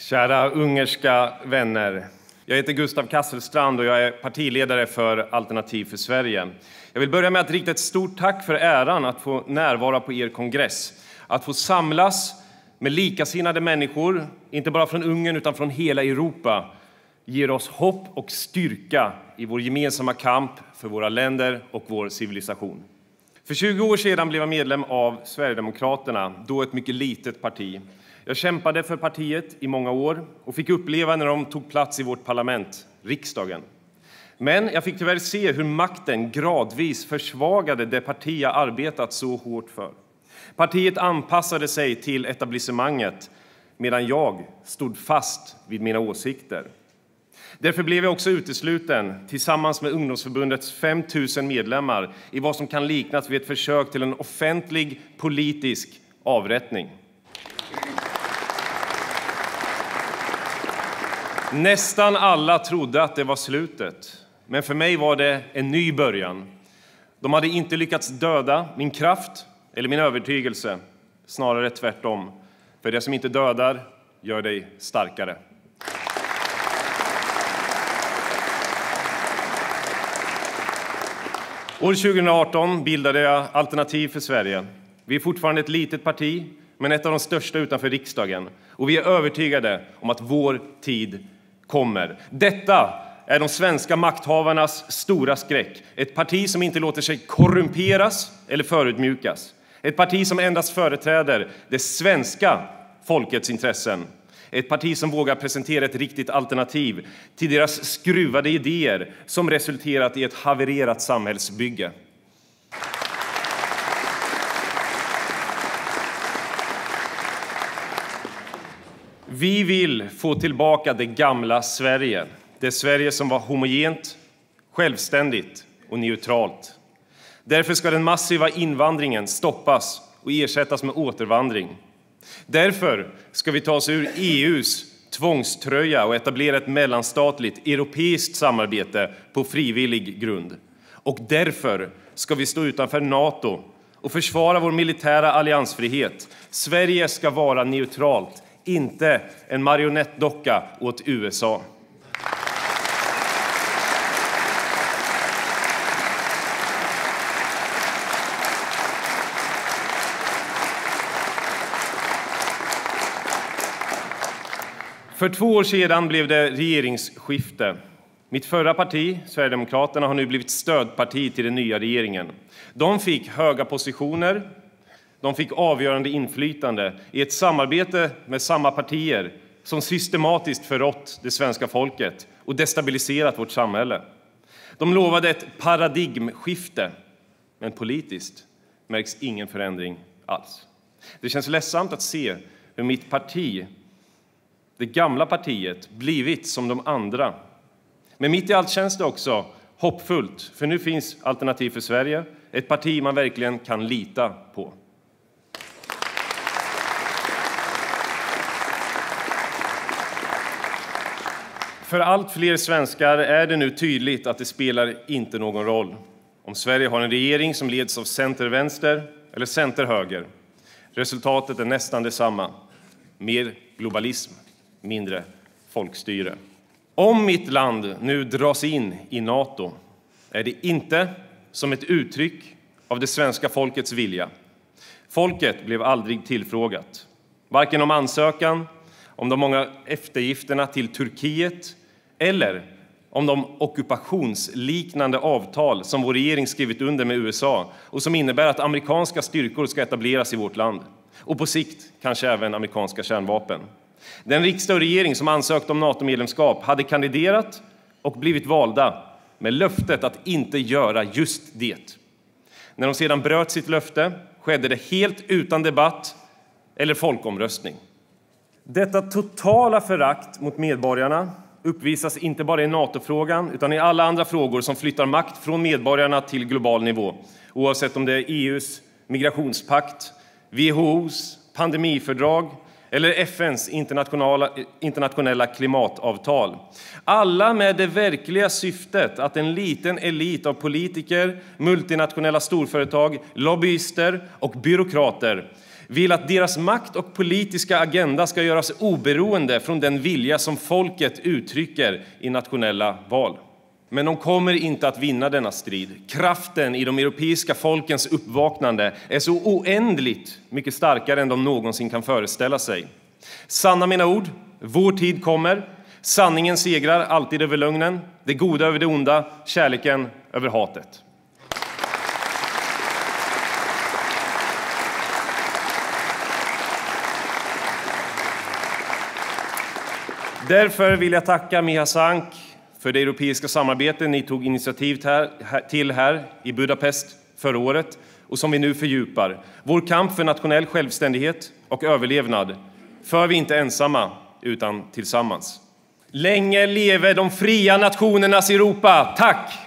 Kära ungerska vänner. Jag heter Gustav Kasselstrand och jag är partiledare för Alternativ för Sverige. Jag vill börja med att rikta ett stort tack för äran att få närvara på er kongress. Att få samlas med likasinnade människor, inte bara från Ungern utan från hela Europa, ger oss hopp och styrka i vår gemensamma kamp för våra länder och vår civilisation. För 20 år sedan blev jag medlem av Sverigedemokraterna, då ett mycket litet parti. Jag kämpade för partiet i många år och fick uppleva när de tog plats i vårt parlament, riksdagen. Men jag fick tyvärr se hur makten gradvis försvagade det parti jag arbetat så hårt för. Partiet anpassade sig till etablissemanget medan jag stod fast vid mina åsikter. Därför blev jag också utesluten tillsammans med ungdomsförbundets 5 000 medlemmar i vad som kan liknas vid ett försök till en offentlig politisk avrättning. Nästan alla trodde att det var slutet, men för mig var det en ny början. De hade inte lyckats döda min kraft eller min övertygelse, snarare tvärtom. För det som inte dödar gör dig starkare. År 2018 bildade jag Alternativ för Sverige. Vi är fortfarande ett litet parti, men ett av de största utanför riksdagen. Och vi är övertygade om att vår tid kommer. Detta är de svenska makthavarnas stora skräck. Ett parti som inte låter sig korrumperas eller förödmjukas. Ett parti som endast företräder det svenska folkets intressen. Ett parti som vågar presentera ett riktigt alternativ till deras skruvade idéer som resulterat i ett havererat samhällsbygge. Vi vill få tillbaka det gamla Sverige. Det Sverige som var homogent, självständigt och neutralt. Därför ska den massiva invandringen stoppas och ersättas med återvandring. Därför ska vi ta oss ur EU:s tvångströja och etablera ett mellanstatligt europeiskt samarbete på frivillig grund. Och därför ska vi stå utanför NATO och försvara vår militära alliansfrihet. Sverige ska vara neutralt, inte en marionettdocka åt USA. För 2 år sedan blev det regeringsskifte. Mitt förra parti, Sverigedemokraterna, har nu blivit stödparti till den nya regeringen. De fick höga positioner, de fick avgörande inflytande i ett samarbete med samma partier som systematiskt förrått det svenska folket och destabiliserat vårt samhälle. De lovade ett paradigmskifte, men politiskt märks ingen förändring alls. Det känns ledsamt att se hur mitt parti, det gamla partiet, blivit som de andra. Men mitt i allt känns det också hoppfullt, för nu finns Alternativ för Sverige, ett parti man verkligen kan lita på. För allt fler svenskar är det nu tydligt att det spelar inte någon roll om Sverige har en regering som leds av center-vänster eller center-höger. Resultatet är nästan detsamma. Mer globalism, mindre folkstyre. Om mitt land nu dras in i NATO är det inte som ett uttryck av det svenska folkets vilja. Folket blev aldrig tillfrågat. Varken om ansökan, om de många eftergifterna till Turkiet eller om de ockupationsliknande avtal som vår regering skrivit under med USA och som innebär att amerikanska styrkor ska etableras i vårt land. Och på sikt kanske även amerikanska kärnvapen. Den riksdag och regering som ansökt om NATO-medlemskap hade kandiderat och blivit valda med löftet att inte göra just det. När de sedan bröt sitt löfte skedde det helt utan debatt eller folkomröstning. Detta totala förakt mot medborgarna uppvisas inte bara i NATO-frågan utan i alla andra frågor som flyttar makt från medborgarna till global nivå. Oavsett om det är EU:s migrationspakt, WHO:s pandemifördrag eller FN:s internationella klimatavtal. Alla med det verkliga syftet att en liten elit av politiker, multinationella storföretag, lobbyister och byråkrater vill att deras makt och politiska agenda ska göras oberoende från den vilja som folket uttrycker i nationella val. Men de kommer inte att vinna denna strid. Kraften i de europeiska folkens uppvaknande är så oändligt mycket starkare än de någonsin kan föreställa sig. Sanna mina ord, vår tid kommer. Sanningen segrar alltid över lögnen, det goda över det onda, kärleken över hatet. Därför vill jag tacka Miha Sank för det europeiska samarbete ni tog initiativ till här i Budapest förra året och som vi nu fördjupar. Vår kamp för nationell självständighet och överlevnad för vi inte ensamma utan tillsammans. Länge leve de fria nationernas Europa! Tack!